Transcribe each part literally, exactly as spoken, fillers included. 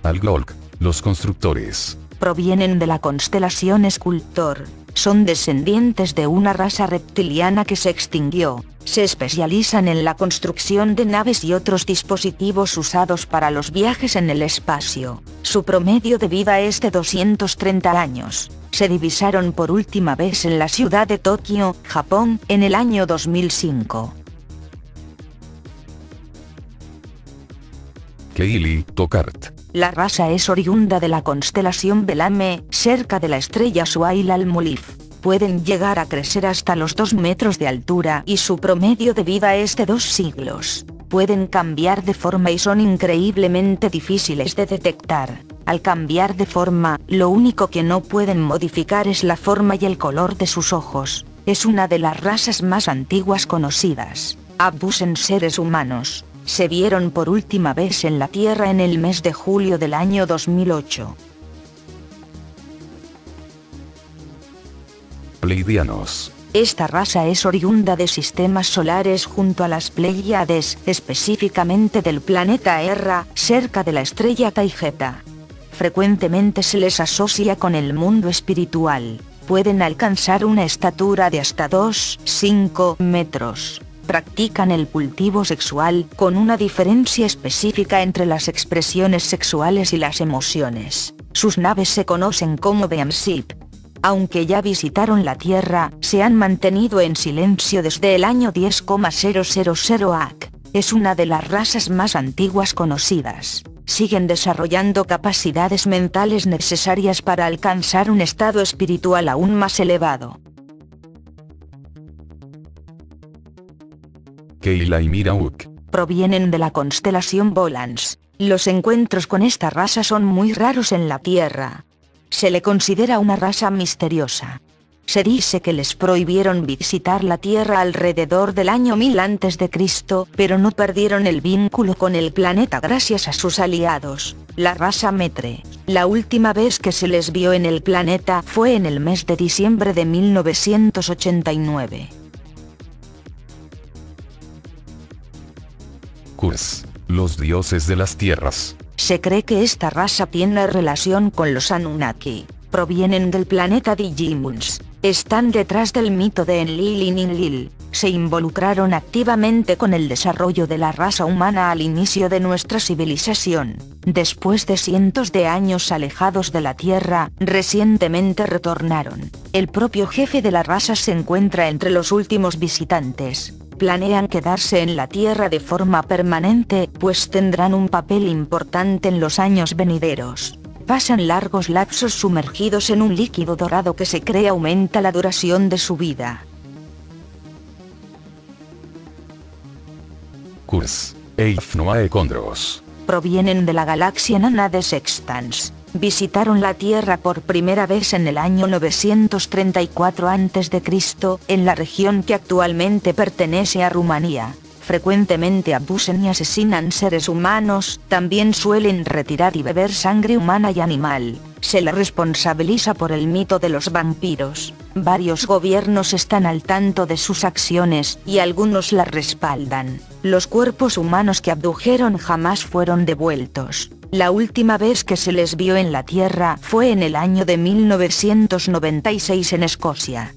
Algol. Los constructores. Provienen de la constelación Escultor. Son descendientes de una raza reptiliana que se extinguió. Se especializan en la construcción de naves y otros dispositivos usados para los viajes en el espacio. Su promedio de vida es de doscientos treinta años. Se divisaron por última vez en la ciudad de Tokio, Japón, en el año dos mil cinco. Kaylee Tokart. La raza es oriunda de la constelación Belame, cerca de la estrella Suail al-Mulif. Pueden llegar a crecer hasta los dos metros de altura y su promedio de vida es de dos siglos. Pueden cambiar de forma y son increíblemente difíciles de detectar. Al cambiar de forma, lo único que no pueden modificar es la forma y el color de sus ojos. Es una de las razas más antiguas conocidas. Abducen seres humanos. Se vieron por última vez en la Tierra en el mes de julio del año dos mil ocho. Pleiadianos. Esta raza es oriunda de sistemas solares junto a las Pleiades, específicamente del planeta Erra, cerca de la estrella Taigeta. Frecuentemente se les asocia con el mundo espiritual. Pueden alcanzar una estatura de hasta dos a cinco metros. Practican el cultivo sexual, con una diferencia específica entre las expresiones sexuales y las emociones. Sus naves se conocen como Beamship. Aunque ya visitaron la Tierra, se han mantenido en silencio desde el año diez mil A C. Es una de las razas más antiguas conocidas. Siguen desarrollando capacidades mentales necesarias para alcanzar un estado espiritual aún más elevado. Kayla y Mirauk. Provienen de la constelación Volans. Los encuentros con esta raza son muy raros en la Tierra. Se le considera una raza misteriosa. Se dice que les prohibieron visitar la Tierra alrededor del año mil antes de Cristo, pero no perdieron el vínculo con el planeta gracias a sus aliados, la raza Metre. La última vez que se les vio en el planeta fue en el mes de diciembre de mil novecientos ochenta y nueve. Kurs. Los dioses de las tierras. Se cree que esta raza tiene relación con los Anunnaki. Provienen del planeta Digimuns. Están detrás del mito de Enlil y Ninlil. Se involucraron activamente con el desarrollo de la raza humana al inicio de nuestra civilización. Después de cientos de años alejados de la Tierra, recientemente retornaron. El propio jefe de la raza se encuentra entre los últimos visitantes. Planean quedarse en la Tierra de forma permanente, pues tendrán un papel importante en los años venideros. Pasan largos lapsos sumergidos en un líquido dorado que se cree aumenta la duración de su vida. Kurs. Eifnoaekondros. Provienen de la galaxia nana de Sextans. Visitaron la Tierra por primera vez en el año novecientos treinta y cuatro antes de Cristo, en la región que actualmente pertenece a Rumanía. Frecuentemente abusan y asesinan seres humanos, también suelen retirar y beber sangre humana y animal. Se le responsabiliza por el mito de los vampiros. Varios gobiernos están al tanto de sus acciones, y algunos las respaldan. Los cuerpos humanos que abdujeron jamás fueron devueltos. La última vez que se les vio en la Tierra fue en el año de mil novecientos noventa y seis en Escocia.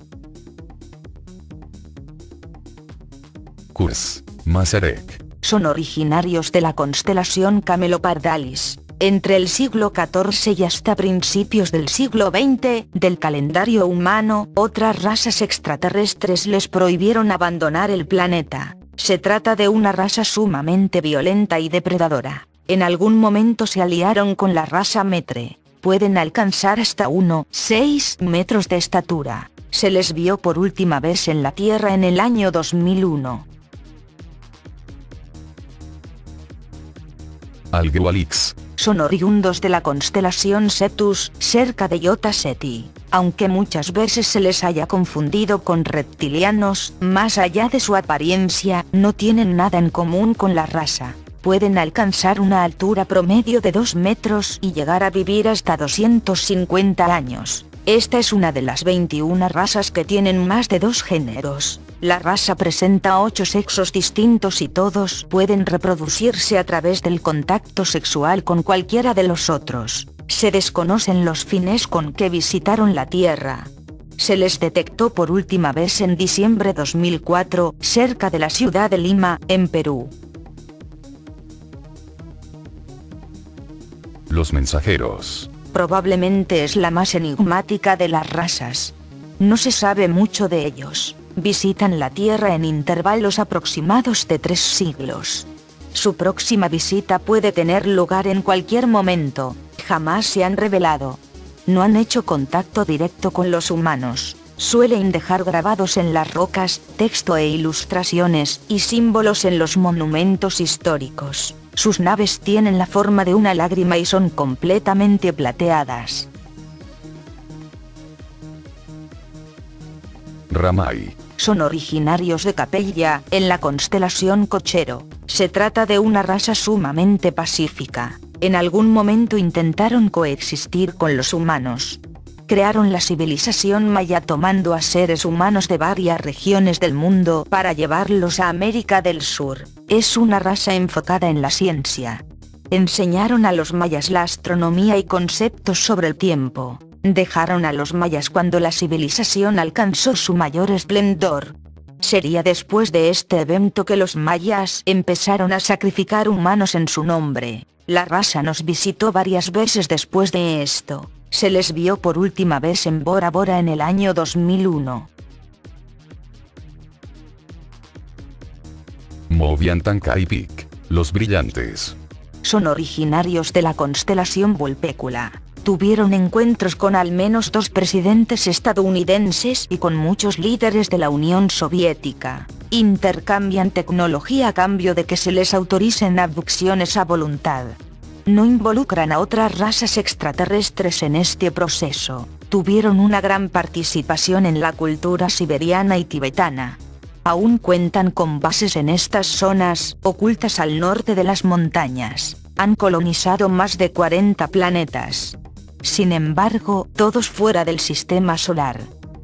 Kurs. Mazarek. Son originarios de la constelación Camelopardalis. Entre el siglo catorce y hasta principios del siglo veinte, del calendario humano, otras razas extraterrestres les prohibieron abandonar el planeta. Se trata de una raza sumamente violenta y depredadora. En algún momento se aliaron con la raza Metre. Pueden alcanzar hasta uno coma seis metros de estatura. Se les vio por última vez en la Tierra en el año dos mil uno. Algualix. Son oriundos de la constelación Cetus, cerca de Iota Ceti. Aunque muchas veces se les haya confundido con reptilianos, más allá de su apariencia, no tienen nada en común con la raza. Pueden alcanzar una altura promedio de dos metros y llegar a vivir hasta doscientos cincuenta años. Esta es una de las veintiuna razas que tienen más de dos géneros. La raza presenta ocho sexos distintos y todos pueden reproducirse a través del contacto sexual con cualquiera de los otros. Se desconocen los fines con que visitaron la Tierra. Se les detectó por última vez en diciembre de dos mil cuatro, cerca de la ciudad de Lima, en Perú. Los mensajeros. Probablemente es la más enigmática de las razas. No se sabe mucho de ellos. Visitan la Tierra en intervalos aproximados de tres siglos. Su próxima visita puede tener lugar en cualquier momento. Jamás se han revelado. No han hecho contacto directo con los humanos. Suelen dejar grabados en las rocas, texto e ilustraciones, y símbolos en los monumentos históricos. Sus naves tienen la forma de una lágrima y son completamente plateadas. Ramay. Son originarios de Capella, en la constelación Cochero. Se trata de una raza sumamente pacífica. En algún momento intentaron coexistir con los humanos. Crearon la civilización maya tomando a seres humanos de varias regiones del mundo para llevarlos a América del Sur. Es una raza enfocada en la ciencia. Enseñaron a los mayas la astronomía y conceptos sobre el tiempo. Dejaron a los mayas cuando la civilización alcanzó su mayor esplendor. Sería después de este evento que los mayas empezaron a sacrificar humanos en su nombre. La raza nos visitó varias veces después de esto. Se les vio por última vez en Bora Bora en el año dos mil uno. Moviantancaipic. Los brillantes. Son originarios de la constelación Vulpecula. Tuvieron encuentros con al menos dos presidentes estadounidenses y con muchos líderes de la Unión Soviética. Intercambian tecnología a cambio de que se les autoricen abducciones a voluntad. No involucran a otras razas extraterrestres en este proceso. Tuvieron una gran participación en la cultura siberiana y tibetana. Aún cuentan con bases en estas zonas, ocultas al norte de las montañas. Han colonizado más de cuarenta planetas. Sin embargo, todos fuera del sistema solar.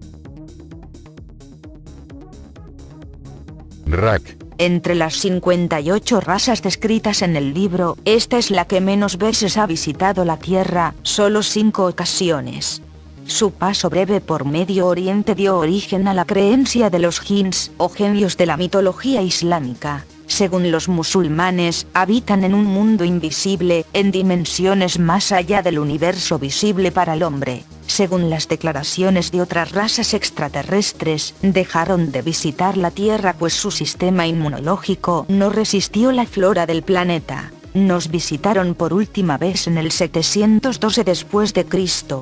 Rak. Entre las cincuenta y ocho razas descritas en el libro, esta es la que menos veces ha visitado la Tierra, solo cinco ocasiones. Su paso breve por Medio Oriente dio origen a la creencia de los jinns, o genios de la mitología islámica. Según los musulmanes, habitan en un mundo invisible, en dimensiones más allá del universo visible para el hombre. Según las declaraciones de otras razas extraterrestres, dejaron de visitar la Tierra pues su sistema inmunológico no resistió la flora del planeta. Nos visitaron por última vez en el setecientos doce después de Cristo.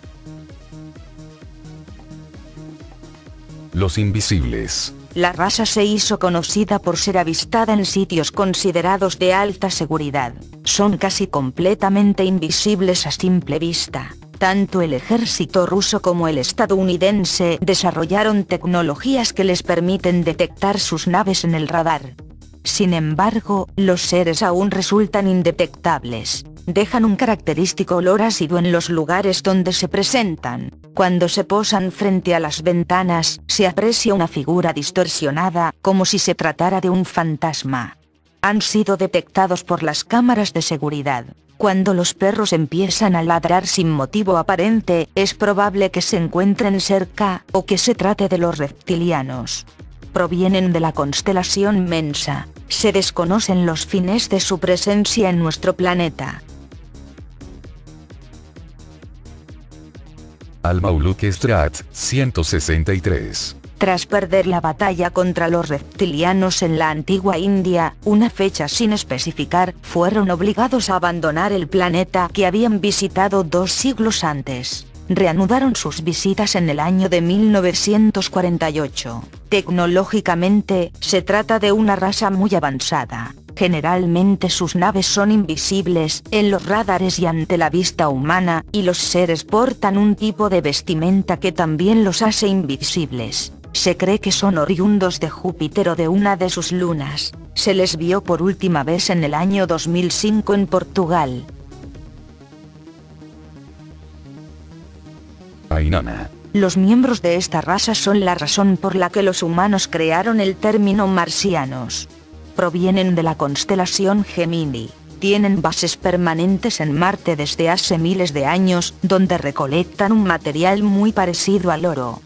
Los invisibles. La raza se hizo conocida por ser avistada en sitios considerados de alta seguridad. Son casi completamente invisibles a simple vista. Tanto el ejército ruso como el estadounidense desarrollaron tecnologías que les permiten detectar sus naves en el radar. Sin embargo, los seres aún resultan indetectables. Dejan un característico olor ácido en los lugares donde se presentan. Cuando se posan frente a las ventanas, se aprecia una figura distorsionada, como si se tratara de un fantasma. Han sido detectados por las cámaras de seguridad. Cuando los perros empiezan a ladrar sin motivo aparente, es probable que se encuentren cerca, o que se trate de los reptilianos. Provienen de la constelación Mensa. Se desconocen los fines de su presencia en nuestro planeta. Al-Mauluk Strat, ciento sesenta y tres. Tras perder la batalla contra los reptilianos en la antigua India, una fecha sin especificar, fueron obligados a abandonar el planeta que habían visitado dos siglos antes. Reanudaron sus visitas en el año de mil novecientos cuarenta y ocho. Tecnológicamente, se trata de una raza muy avanzada. Generalmente sus naves son invisibles en los radares y ante la vista humana, y los seres portan un tipo de vestimenta que también los hace invisibles. Se cree que son oriundos de Júpiter o de una de sus lunas. Se les vio por última vez en el año dos mil cinco en Portugal. Ainana. Los miembros de esta raza son la razón por la que los humanos crearon el término marcianos. Provienen de la constelación Gemini. Tienen bases permanentes en Marte desde hace miles de años, donde recolectan un material muy parecido al oro.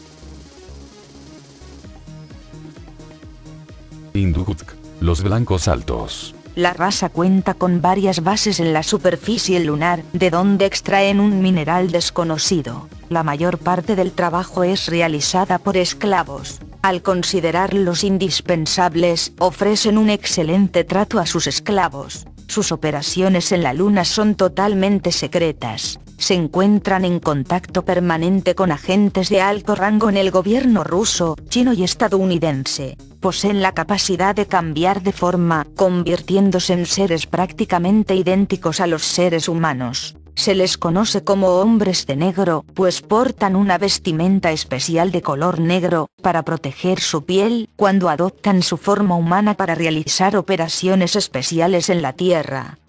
Indukutk. Los blancos altos. La raza cuenta con varias bases en la superficie lunar, de donde extraen un mineral desconocido. La mayor parte del trabajo es realizada por esclavos. Al considerarlos indispensables, ofrecen un excelente trato a sus esclavos. Sus operaciones en la Luna son totalmente secretas. Se encuentran en contacto permanente con agentes de alto rango en el gobierno ruso, chino y estadounidense. Poseen la capacidad de cambiar de forma, convirtiéndose en seres prácticamente idénticos a los seres humanos. Se les conoce como hombres de negro, pues portan una vestimenta especial de color negro, para proteger su piel, cuando adoptan su forma humana para realizar operaciones especiales en la Tierra.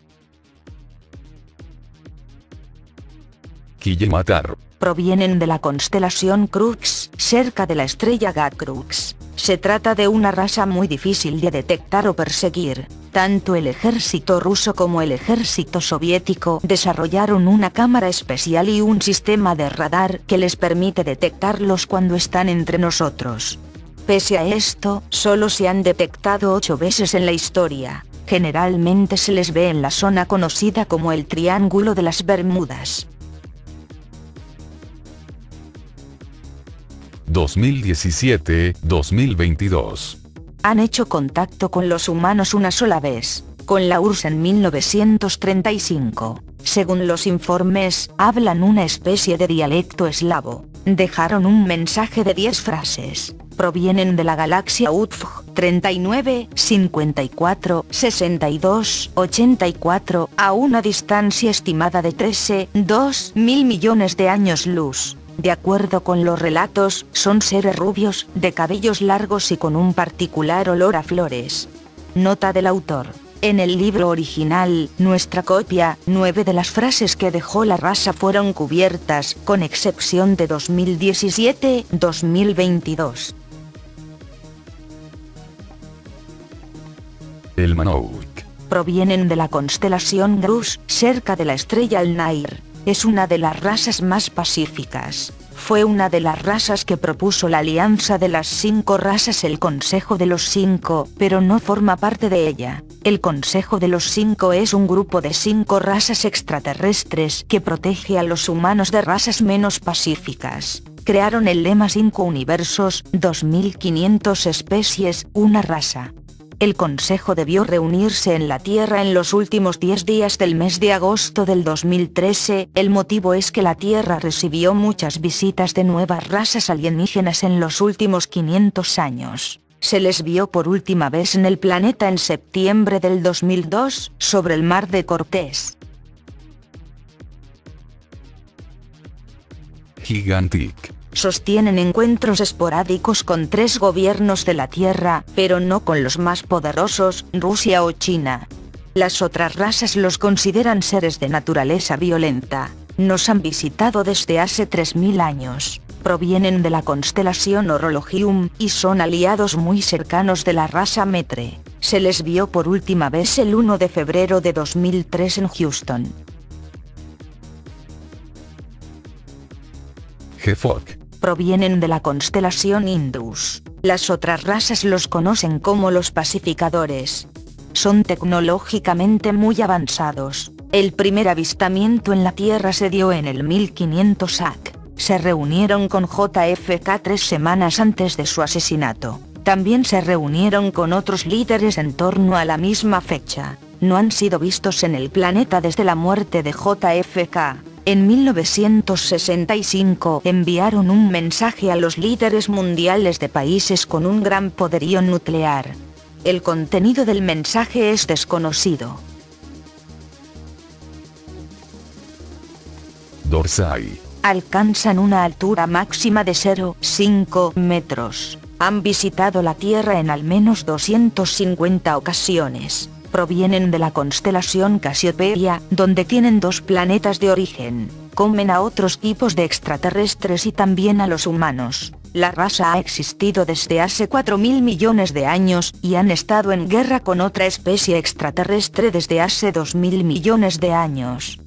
Killematar. Provienen de la constelación Crux, cerca de la estrella Gat-Crux. Se trata de una raza muy difícil de detectar o perseguir. Tanto el ejército ruso como el ejército soviético desarrollaron una cámara especial y un sistema de radar que les permite detectarlos cuando están entre nosotros. Pese a esto, solo se han detectado ocho veces en la historia. Generalmente se les ve en la zona conocida como el Triángulo de las Bermudas. dos mil diecisiete a dos mil veintidós. Han hecho contacto con los humanos una sola vez, con la U R S S en mil novecientos treinta y cinco. Según los informes, hablan una especie de dialecto eslavo. Dejaron un mensaje de diez frases. Provienen de la galaxia U T F G treinta y nueve, cincuenta y cuatro, sesenta y dos, ochenta y cuatro, a una distancia estimada de trece punto dos mil millones de años luz. De acuerdo con los relatos, son seres rubios, de cabellos largos y con un particular olor a flores. Nota del autor. En el libro original, nuestra copia, nueve de las frases que dejó la raza fueron cubiertas, con excepción de dos mil diecisiete a dos mil veintidós. El Manouk. Provienen de la constelación Grus, cerca de la estrella Alnair. Es una de las razas más pacíficas. Fue una de las razas que propuso la alianza de las cinco razas, el Consejo de los Cinco, pero no forma parte de ella. El Consejo de los Cinco es un grupo de cinco razas extraterrestres que protege a los humanos de razas menos pacíficas. Crearon el lema cinco universos, dos mil quinientas especies, una raza. El Consejo debió reunirse en la Tierra en los últimos diez días del mes de agosto del dos mil trece, el motivo es que la Tierra recibió muchas visitas de nuevas razas alienígenas en los últimos quinientos años. Se les vio por última vez en el planeta en septiembre del dos mil dos, sobre el mar de Cortés. Gigantic. Sostienen encuentros esporádicos con tres gobiernos de la Tierra, pero no con los más poderosos, Rusia o China. Las otras razas los consideran seres de naturaleza violenta. Nos han visitado desde hace tres mil años. Provienen de la constelación Horologium, y son aliados muy cercanos de la raza Metre. Se les vio por última vez el uno de febrero de dos mil tres en Houston. Gefok. Provienen de la constelación Indus. Las otras razas los conocen como los pacificadores. Son tecnológicamente muy avanzados. El primer avistamiento en la Tierra se dio en el mil quinientos A C. Se reunieron con J F K tres semanas antes de su asesinato. También se reunieron con otros líderes en torno a la misma fecha. No han sido vistos en el planeta desde la muerte de J F K. En mil novecientos sesenta y cinco enviaron un mensaje a los líderes mundiales de países con un gran poderío nuclear. El contenido del mensaje es desconocido. Dorsai. Alcanzan una altura máxima de cero coma cinco metros. Han visitado la Tierra en al menos doscientas cincuenta ocasiones. Provienen de la constelación Casiopeia, donde tienen dos planetas de origen. comen a otros tipos de extraterrestres y también a los humanos. La raza ha existido desde hace cuatro mil millones de años, y han estado en guerra con otra especie extraterrestre desde hace dos mil millones de años.